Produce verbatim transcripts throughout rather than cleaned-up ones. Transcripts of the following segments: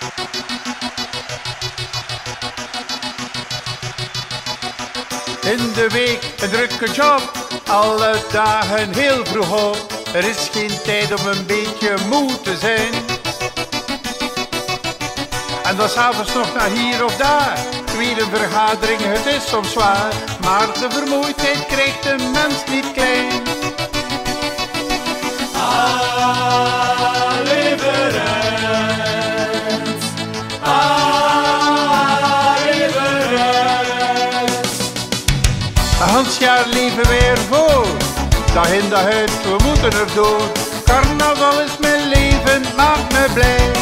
In de week een drukke job, alle dagen heel vroeg op. Er is geen tijd om een beetje moe te zijn. En dan s'avonds nog naar hier of daar. Tweede vergadering, het is soms zwaar. Maar de vermoeidheid krijgt de mens niet klein. Alleverend, alleverend. Een Hansjaar leven weer voor. Dag in dag uit, we moeten erdoor. Carnaval is mijn leven, maakt me blij.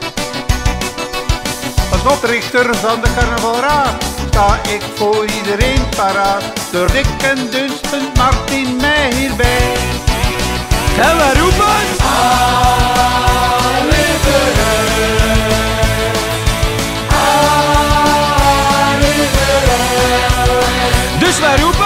Als oprichter van de carnavalraad sta ik voor iedereen paraat. Door dik en dun stond Martin mij hierbij. Gaan we roepen? Alleverend, alleverend. Dus wij roepen?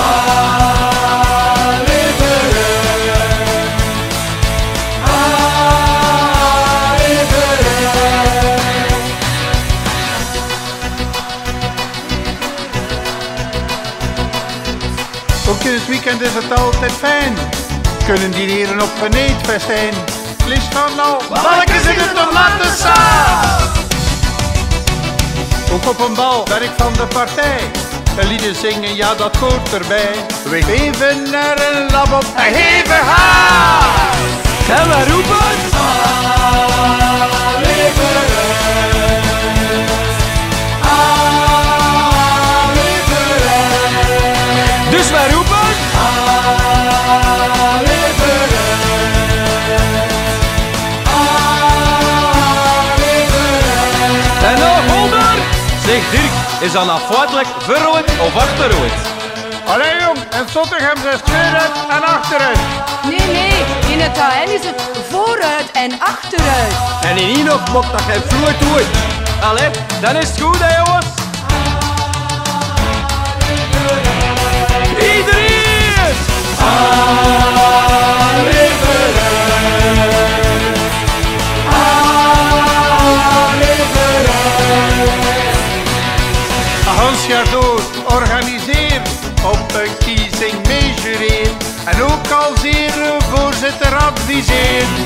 Ook in het weekend is het altijd fijn. Kunnen dineren op een eetfestijn. Liefst van nou, balkjes in de tomatensaus. Ook op een bal ben ik van de partij. En lieden zingen, ja dat hoort erbij. We geven er een lap op en geven haar. Gaan we roepen? Dus wij roepen? En nou Holder! Zeg Dirk, is dat afwaardelijk vooruit of achteruit? Allee jong, en Zottegem is tweeruit en achteruit. Nee, nee, in het A N is het vooruit en achteruit. En in Enoch mocht dat geen vloeit ooit. Allee, dan is het goed hè jongens. Iedereen! Alleverend, alleverend. Een Hansjaar door organiseer, op een kiezing meejureer. En ook als eervoorzitter adviseer.